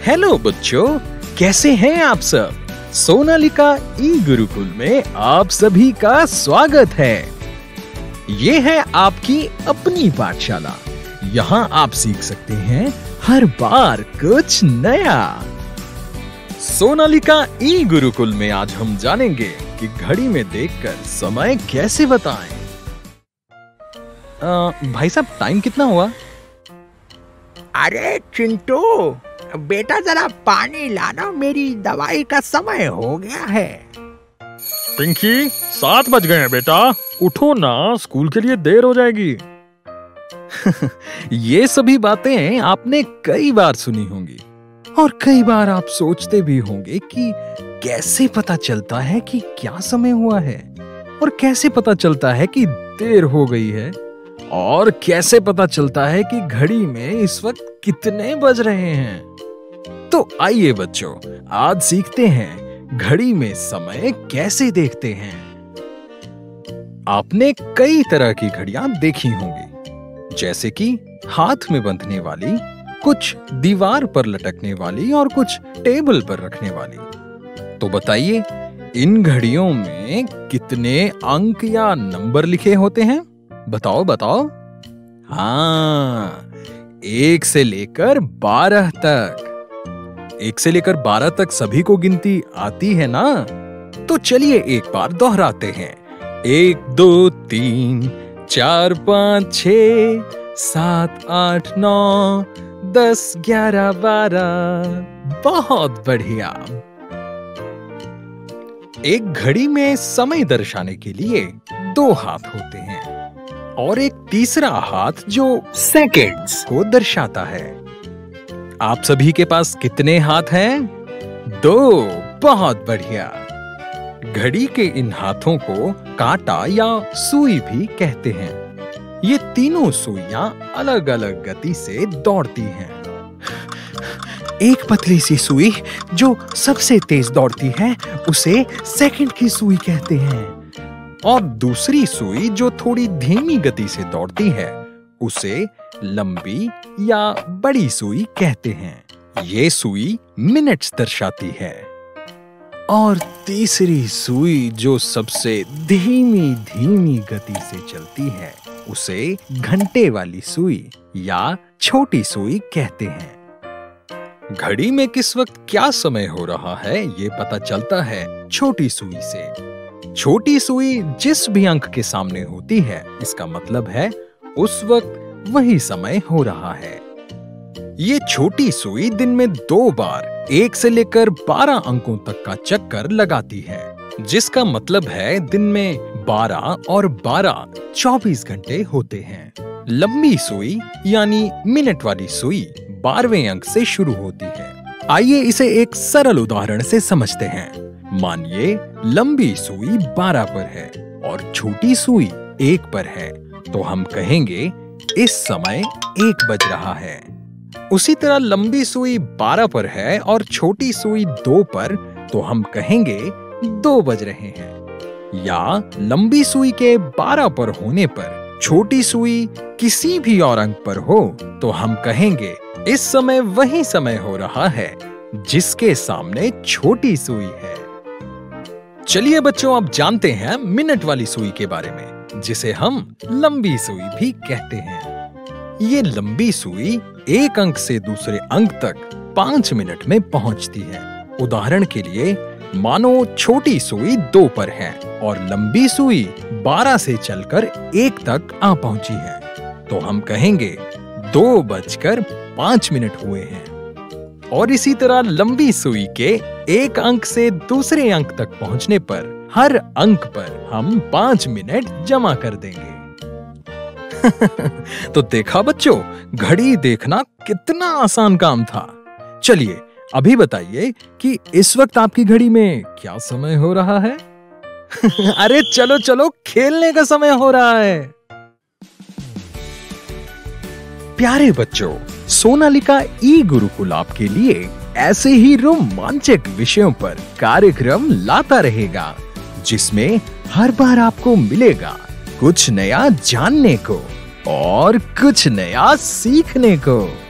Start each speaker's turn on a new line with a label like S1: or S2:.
S1: Hello बच्चों, कैसे हैं आप सब। सोनालिका ई गुरुकुल में आप सभी का स्वागत है। ये है आपकी अपनी पाठशाला। यहाँ आप सीख सकते हैं हर बार कुछ नया। सोनालिका ई गुरुकुल में आज हम जानेंगे कि घड़ी में देखकर समय कैसे बताएं। भाई साहब, टाइम कितना हुआ?
S2: अरे चिंटू, बेटा जरा पानी लाना, मेरी दवाई का समय हो गया है।
S3: पिंकी, 7 बज गए हैं बेटा, उठो ना, स्कूल के लिए देर हो जाएगी।
S1: ये सभी बातें आपने कई बार सुनी होंगी और कई बार आप सोचते भी होंगे कि कैसे पता चलता है कि क्या समय हुआ है, और कैसे पता चलता है कि देर हो गई है, और कैसे पता चलता है कि घड़ी में इस वक्त कितने बज रहे हैं। तो आइए बच्चों, आज सीखते हैं घड़ी में समय कैसे देखते हैं। आपने कई तरह की घड़ियां देखी होंगी, जैसे कि हाथ में बंधने वाली, कुछ दीवार पर लटकने वाली और कुछ टेबल पर रखने वाली। तो बताइए, इन घड़ियों में कितने अंक या नंबर लिखे होते हैं? बताओ बताओ। हाँ, 1 से लेकर 12 तक। 1 से लेकर 12 तक सभी को गिनती आती है ना? तो चलिए एक बार दोहराते हैं। 1 2 3 4 5 6 7 8 9 10 11 12। बहुत बढ़िया। एक घड़ी में समय दर्शाने के लिए 2 हाथ होते हैं और एक तीसरा हाथ जो सेकंड्स को दर्शाता है। आप सभी के पास कितने हाथ हैं? 2। बहुत बढ़िया। घड़ी के इन हाथों को कांटा या सुई भी कहते हैं। ये तीनों सुइयां अलग अलग गति से दौड़ती हैं। एक पतली सी सुई जो सबसे तेज दौड़ती है उसे सेकंड की सुई कहते हैं, और दूसरी सुई जो थोड़ी धीमी गति से दौड़ती है उसे लंबी या बड़ी सुई कहते हैं। ये सुई मिनट्स दर्शाती है। और तीसरी सुई जो सबसे धीमी धीमी गति से चलती है उसे घंटे वाली सुई या छोटी सुई कहते हैं। घड़ी में किस वक्त क्या समय हो रहा है ये पता चलता है छोटी सुई से। छोटी सुई जिस भी अंक के सामने होती है, इसका मतलब है उस वक्त वही समय हो रहा है। ये छोटी सुई दिन में 2 बार 1 से लेकर 12 अंकों तक का चक्कर लगाती है, जिसका मतलब है दिन में 12 और 12 24 घंटे होते हैं। लंबी सुई यानी मिनट वाली सुई 12वें अंक से शुरू होती है। आइए इसे एक सरल उदाहरण से समझते हैं। मानिए लंबी सुई 12 पर है और छोटी सुई 1 पर है, तो हम कहेंगे इस समय 1 बज रहा है। उसी तरह लंबी सुई 12 पर है और छोटी सुई 2 पर, तो हम कहेंगे 2 बज रहे हैं। या लंबी सुई के 12 पर होने पर छोटी सुई किसी भी और अंक पर हो, तो हम कहेंगे इस समय वही समय हो रहा है जिसके सामने छोटी सुई है। चलिए बच्चों, अब जानते हैं मिनट वाली सुई के बारे में, जिसे हम लंबी सुई भी कहते हैं। ये लंबी सुई एक अंक से दूसरे अंक तक 5 मिनट में पहुंचती है। उदाहरण के लिए, मानो छोटी सुई 2 पर है और लंबी सुई 12 से चलकर 1 तक आ पहुंची है, तो हम कहेंगे 2:05 हुए हैं। और इसी तरह लंबी सुई के एक अंक से दूसरे अंक तक पहुंचने पर हर अंक पर हम 5 मिनट जमा कर देंगे। तो देखा बच्चों, घड़ी देखना कितना आसान काम था। चलिए अभी बताइए कि इस वक्त आपकी घड़ी में क्या समय हो रहा है? अरे चलो चलो, खेलने का समय हो रहा है। प्यारे बच्चों, सोनालिका ई गुरुकुल आपके लिए ऐसे ही रोमांचक विषयों पर कार्यक्रम लाता रहेगा, जिसमें हर बार आपको मिलेगा कुछ नया जानने को और कुछ नया सीखने को।